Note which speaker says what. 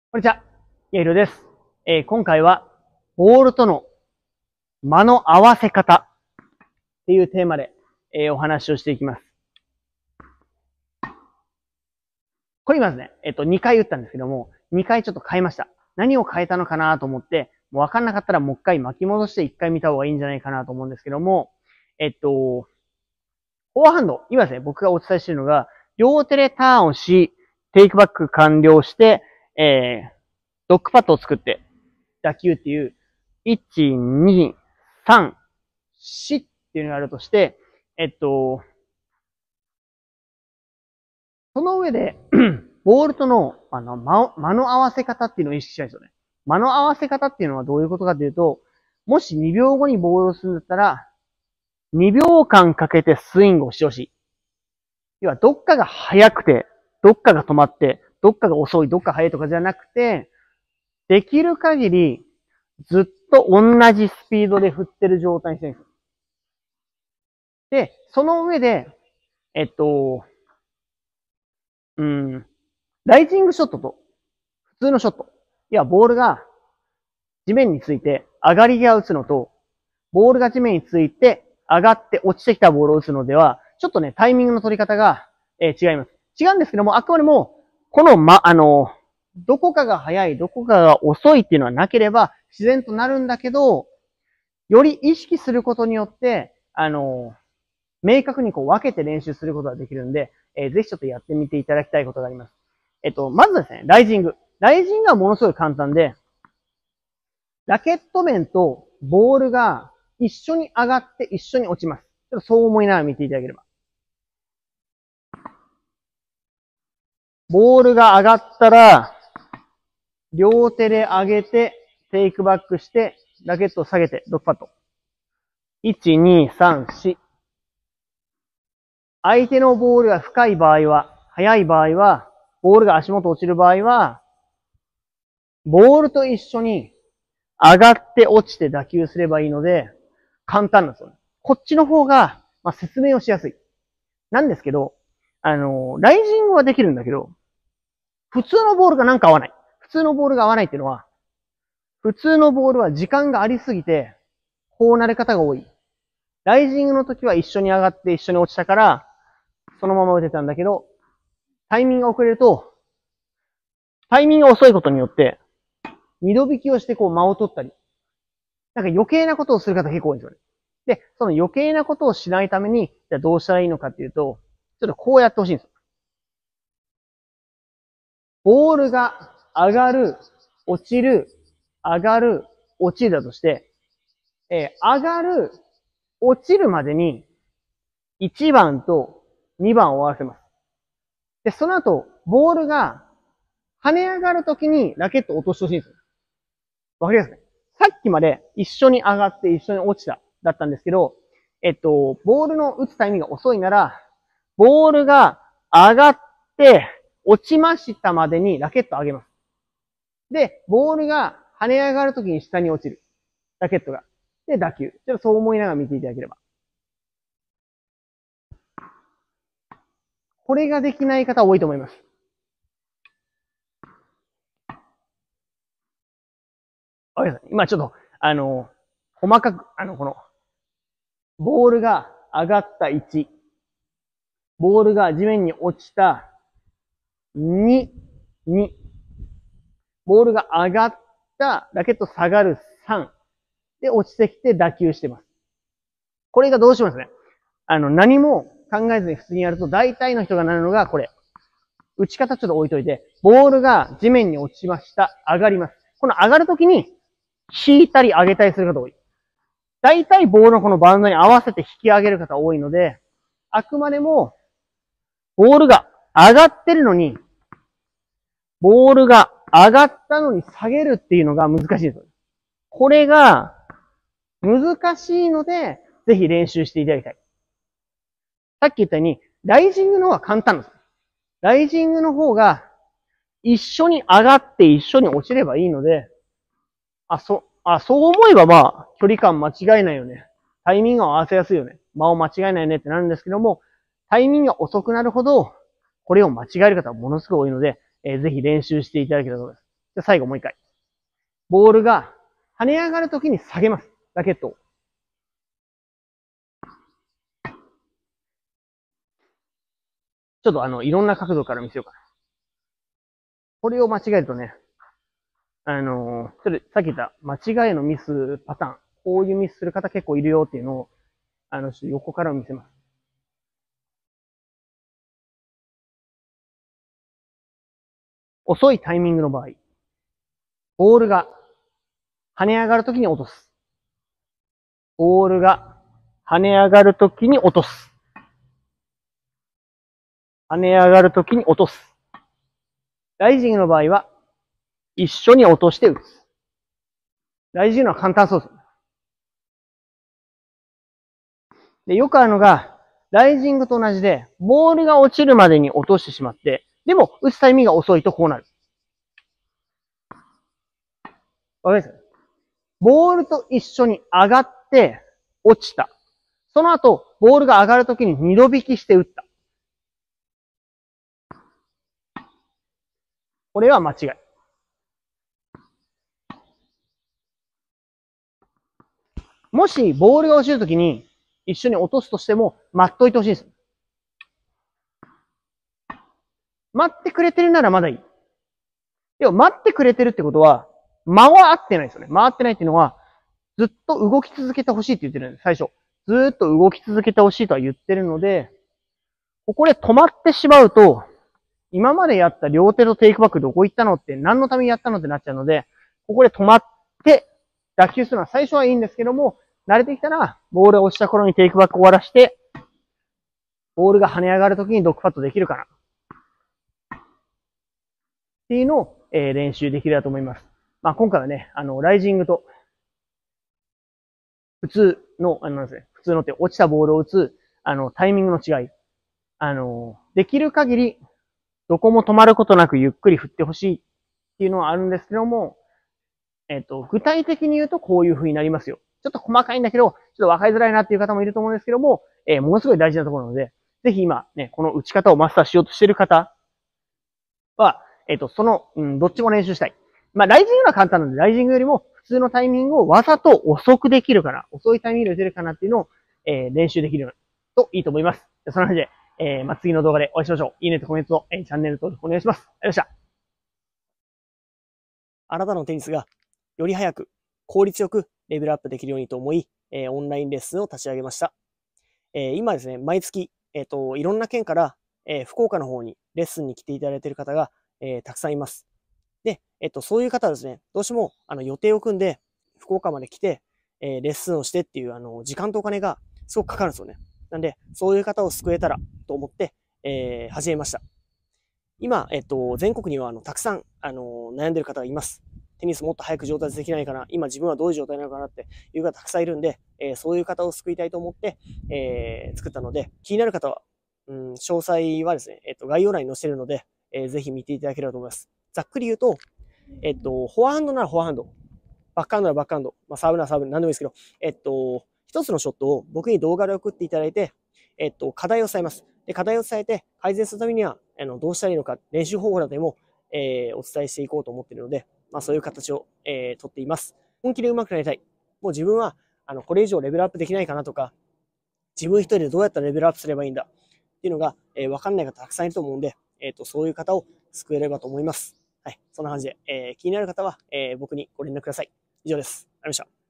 Speaker 1: こんにちは。やひろです。今回は、ボールとの間の合わせ方っていうテーマで、お話をしていきます。これ今ですね、2回打ったんですけども、2回ちょっと変えました。何を変えたのかなと思って、もうわかんなかったらもう一回巻き戻して1回見た方がいいんじゃないかなと思うんですけども、フォアハンド、今ですね、僕がお伝えしているのが、両手でターンをし、テイクバック完了して、ドッグパッドを作って、打球っていう、1、2、3、4っていうのがあるとして、その上で、ボールとの、間の合わせ方っていうのを意識したいんですよね。間の合わせ方っていうのはどういうことかというと、もし2秒後にボールをするんだったら、2秒間かけてスイングをしてほしい。要は、どっかが速くて、どっかが止まって、どっかが遅い、どっか速いとかじゃなくて、できる限り、ずっと同じスピードで振ってる状態にしてるんですよ。で、その上で、ライジングショットと普通のショット。いや、ボールが地面について上がり際打つのと、ボールが地面について上がって落ちてきたボールを打つのでは、ちょっとね、タイミングの取り方が、違います。違うんですけども、あくまでも、このどこかが速い、どこかが遅いっていうのはなければ自然となるんだけど、より意識することによって、明確にこう分けて練習することができるんで、ぜひちょっとやってみていただきたいことがあります。まずですね、ライジング。ライジングはものすごい簡単で、ラケット面とボールが一緒に上がって一緒に落ちます。ちょっとそう思いながら見ていただければ。ボールが上がったら、両手で上げて、テイクバックして、ラケットを下げて、ドッグパッド。1、2、3、4。相手のボールが深い場合は、速い場合は、ボールが足元落ちる場合は、ボールと一緒に上がって落ちて打球すればいいので、簡単なんですよね。こっちの方が、説明をしやすい。なんですけど、ライジングはできるんだけど、普通のボールがなんか合わない。普通のボールが合わないっていうのは、普通のボールは時間がありすぎて、こうなる方が多い。ライジングの時は一緒に上がって一緒に落ちたから、そのまま打てたんだけど、タイミングが遅れると、タイミングが遅いことによって、二度引きをしてこう間を取ったり、なんか余計なことをする方結構多いんですよね。で、その余計なことをしないために、じゃあどうしたらいいのかっていうと、ちょっとこうやってほしいんですよ。ボールが上がる、落ちる、上がる、落ちるだとして、上がる、落ちるまでに1番と2番を合わせます。で、その後、ボールが跳ね上がるときにラケットを落としてほしいんですよ。わかりますね。さっきまで一緒に上がって一緒に落ちただったんですけど、ボールの打つタイミングが遅いなら、ボールが上がって落ちましたまでにラケットを上げます。で、ボールが跳ね上がるときに下に落ちる。ラケットが。で、打球。ちょっとそう思いながら見ていただければ。これができない方多いと思います。今ちょっと、細かく、この、ボールが上がった1、ボールが地面に落ちた2、ボールが上がった、ラケット下がる3、で落ちてきて打球してます。これがどうしますね。何も考えずに普通にやると、大体の人がなるのがこれ。打ち方ちょっと置いといて、ボールが地面に落ちました。上がります。この上がるときに、引いたり上げたりする方多い。大体ボールのこのバウンドに合わせて引き上げる方多いので、あくまでも、ボールが上がってるのに、ボールが上がったのに下げるっていうのが難しいです。これが難しいので、ぜひ練習していただきたい。さっき言ったように、ライジングの方が簡単です。ライジングの方が、一緒に上がって一緒に落ちればいいので、そう思えば距離感間違いないよね。タイミングを合わせやすいよね。間を間違えないよねってなるんですけども、タイミングが遅くなるほど、これを間違える方はものすごい多いので、ぜひ練習していただけたらと思います。 じゃあ最後もう一回。ボールが跳ね上がるときに下げます。ラケットを。ちょっといろんな角度から見せようかな。これを間違えるとね、それ、さっき言った間違いのミスパターン、こういうミスする方結構いるよっていうのを、横から見せます。遅いタイミングの場合、ボールが跳ね上がるときに落とす。ボールが跳ね上がるときに落とす。跳ね上がるときに落とす。ライジングの場合は、一緒に落として打つ。ライジングのは簡単そうです。で、よくあるのが、ライジングと同じで、ボールが落ちるまでに落としてしまって、でも、打つタイミングが遅いとこうなる。わかりますか？ボールと一緒に上がって、落ちた。その後、ボールが上がるときに二度引きして打った。これは間違い。もし、ボールが落ちるときに、一緒に落とすとしても、待っといてほしいです。待ってくれてるならまだいい。でも、待ってくれてるってことは、間は合ってないですよね。回ってないっていうのは、ずっと動き続けてほしいって言ってるんです、最初。ずっと動き続けてほしいとは言ってるので、ここで止まってしまうと、今までやった両手とテイクバックどこ行ったのって何のためにやったのってなっちゃうので、ここで止まって打球するのは最初はいいんですけども、慣れてきたら、ボールが落ちた頃にテイクバック終わらして、ボールが跳ね上がるときにドッグパットできるかな。っていうのを、練習できるだと思います。まあ今回はね、ライジングと、普通の、普通のって落ちたボールを打つ、タイミングの違い。できる限り、どこも止まることなくゆっくり振ってほしいっていうのはあるんですけども、具体的に言うとこういう風になりますよ。ちょっと細かいんだけど、ちょっと分かりづらいなっていう方もいると思うんですけども、ものすごい大事なところなので、ぜひ今ね、この打ち方をマスターしようとしている方は、どっちも練習したい。まあ、ライジングは簡単なので、ライジングよりも普通のタイミングをわざと遅くできるかな、遅いタイミングで打てるかなっていうのを、練習できるといいと思います。その話で、次の動画でお会いしましょう。いいねとコメントと、チャンネル登録お願いします。ありがとうございました。
Speaker 2: あなたのテニスがより早く効率よくレベルアップできるようにと思い、オンラインレッスンを立ち上げました。今ですね、毎月、いろんな県から、福岡の方にレッスンに来ていただいている方が、たくさんいます。で、そういう方はですね、どうしても予定を組んで福岡まで来て、レッスンをしてっていう時間とお金がすごくかかるんですよね。なんで、そういう方を救えたらと思って、始めました。今、全国にはたくさん、悩んでる方がいます。テニスもっと早く上達できないかな、今自分はどういう状態なのかなっていう方たくさんいるんで、そういう方を救いたいと思って、作ったので、気になる方は、詳細はですね、概要欄に載せてるので、ぜひ見ていただければと思います。ざっくり言うと、フォアハンドならフォアハンド、バックハンドならバックハンド、まあ、サーブならサーブ、なんでもいいですけど、一つのショットを僕に動画で送っていただいて、課題を伝えます。で、課題を伝えて改善するためには、どうしたらいいのか、練習方法などでも、お伝えしていこうと思っているので、まあ、そういう形を、とっています。本気で上手くなりたい。もう自分は、これ以上レベルアップできないかなとか、自分一人でどうやったらレベルアップすればいいんだっていうのが、わかんない方たくさんいると思うんで、そういう方を救えればと思います。はい。そんな感じで、気になる方は、僕にご連絡ください。以上です。ありがとうございました。